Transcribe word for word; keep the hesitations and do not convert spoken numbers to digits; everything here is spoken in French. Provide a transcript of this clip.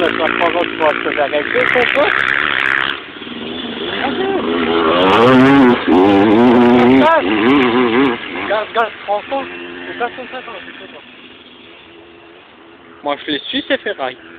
ça fait trois ans que tu vas te faire arrêter, c'est ça? Regarde, regarde, prends ça. Fais ça, fais ça, fais ça. Moi, je les suis, ces ferrailles.